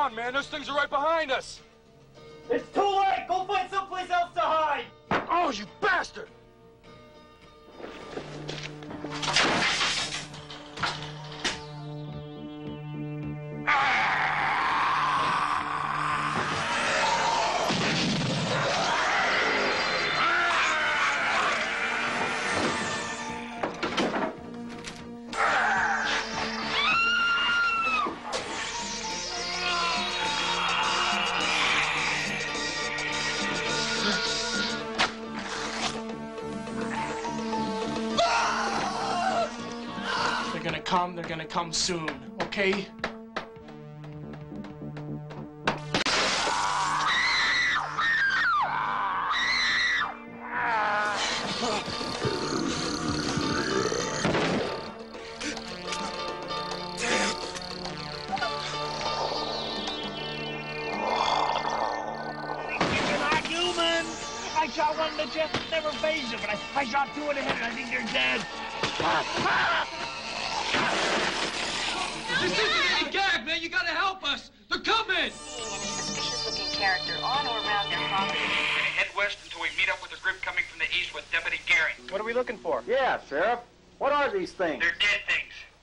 on, man. Those things are right behind us. It's too late! Go find someplace else to hide! Oh, you bastard! They're gonna come soon, okay? I shot one in the chest and never phased them, but I shot two in the head and I think they're dead. This isn't any gag, man. You gotta help us. They're coming. Seeing any suspicious-looking character on or around their property. Head west until we meet up with a group coming from the east with Deputy Gehring. What are we looking for? Yeah, Sheriff. What are these things? They're dead things.